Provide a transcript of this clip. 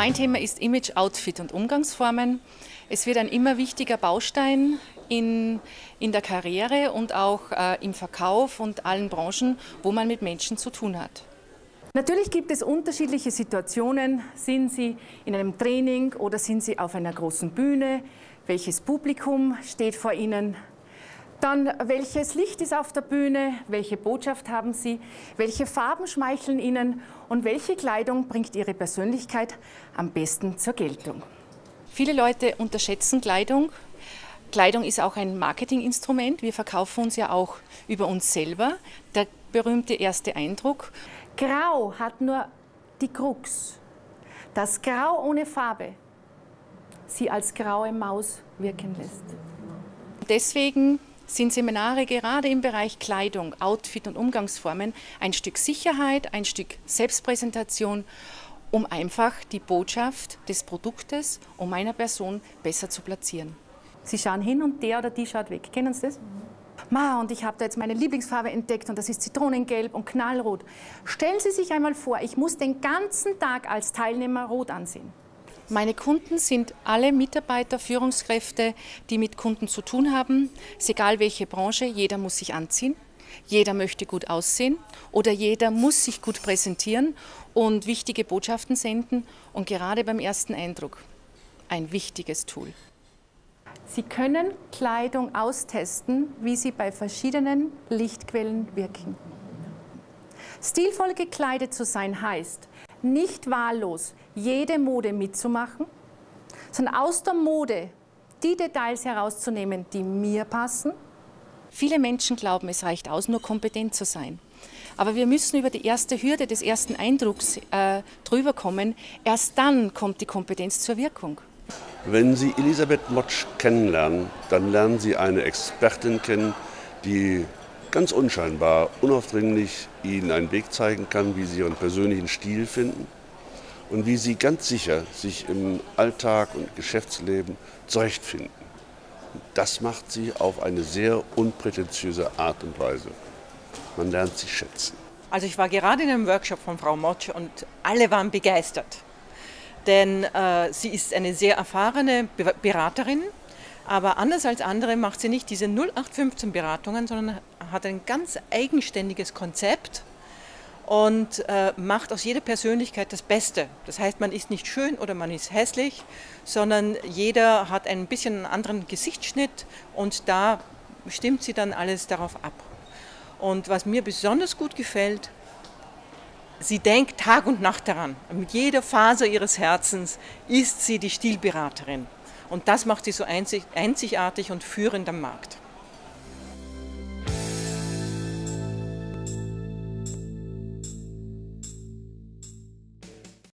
Mein Thema ist Image, Outfit und Umgangsformen. Es wird ein immer wichtiger Baustein in der Karriere und auch im Verkauf und allen Branchen, wo man mit Menschen zu tun hat. Natürlich gibt es unterschiedliche Situationen. Sind Sie in einem Training oder sind Sie auf einer großen Bühne? Welches Publikum steht vor Ihnen? Dann, welches Licht ist auf der Bühne? Welche Botschaft haben Sie? Welche Farben schmeicheln Ihnen? Und welche Kleidung bringt Ihre Persönlichkeit am besten zur Geltung? Viele Leute unterschätzen Kleidung. Kleidung ist auch ein Marketinginstrument. Wir verkaufen uns ja auch über uns selber. Der berühmte erste Eindruck. Grau hat nur die Krux, dass Grau ohne Farbe sie als graue Maus wirken lässt. Deswegen sind Seminare gerade im Bereich Kleidung, Outfit und Umgangsformen ein Stück Sicherheit, ein Stück Selbstpräsentation, um einfach die Botschaft des Produktes und meiner Person besser zu platzieren. Sie schauen hin und der oder die schaut weg. Kennen Sie das? Und ich habe da jetzt meine Lieblingsfarbe entdeckt und das ist Zitronengelb und Knallrot. Stellen Sie sich einmal vor, ich muss den ganzen Tag als Teilnehmer rot ansehen. Meine Kunden sind alle Mitarbeiter, Führungskräfte, die mit Kunden zu tun haben. Ist egal welche Branche, jeder muss sich anziehen, jeder möchte gut aussehen oder jeder muss sich gut präsentieren und wichtige Botschaften senden. Und gerade beim ersten Eindruck ein wichtiges Tool. Sie können Kleidung austesten, wie sie bei verschiedenen Lichtquellen wirken. Stilvoll gekleidet zu sein heißt, nicht wahllos jede Mode mitzumachen, sondern aus der Mode die Details herauszunehmen, die mir passen. Viele Menschen glauben, es reicht aus, nur kompetent zu sein. Aber wir müssen über die erste Hürde des ersten Eindrucks drüber kommen. Erst dann kommt die Kompetenz zur Wirkung. Wenn Sie Elisabeth Motsch kennenlernen, dann lernen Sie eine Expertin kennen, die ganz unscheinbar, unaufdringlich Ihnen einen Weg zeigen kann, wie Sie Ihren persönlichen Stil finden und wie Sie ganz sicher sich im Alltag und Geschäftsleben zurechtfinden. Das macht sie auf eine sehr unprätentiöse Art und Weise. Man lernt sie schätzen. Also ich war gerade in einem Workshop von Frau Motsch und alle waren begeistert. Denn sie ist eine sehr erfahrene Beraterin, aber anders als andere macht sie nicht diese 0815-Beratungen, sondern hat ein ganz eigenständiges Konzept und macht aus jeder Persönlichkeit das Beste. Das heißt, man ist nicht schön oder man ist hässlich, sondern jeder hat ein bisschen einen anderen Gesichtsschnitt und da stimmt sie dann alles darauf ab. Und was mir besonders gut gefällt, sie denkt Tag und Nacht daran. Mit jeder Faser ihres Herzens ist sie die Stilberaterin. Und das macht sie so einzigartig und führend am Markt.